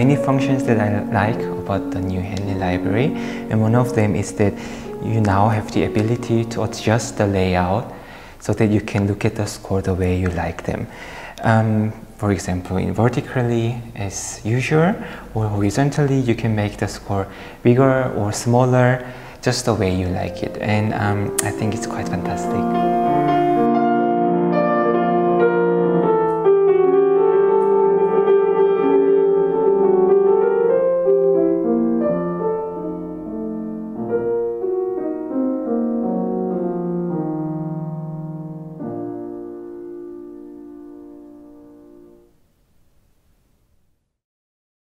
many functions that I like about the new Henle library, and one of them is that you now have the ability to adjust the layout so that you can look at the score the way you like them. For example, in vertically as usual, or horizontally, you can make the score bigger or smaller, just the way you like it. And I think it's quite fantastic.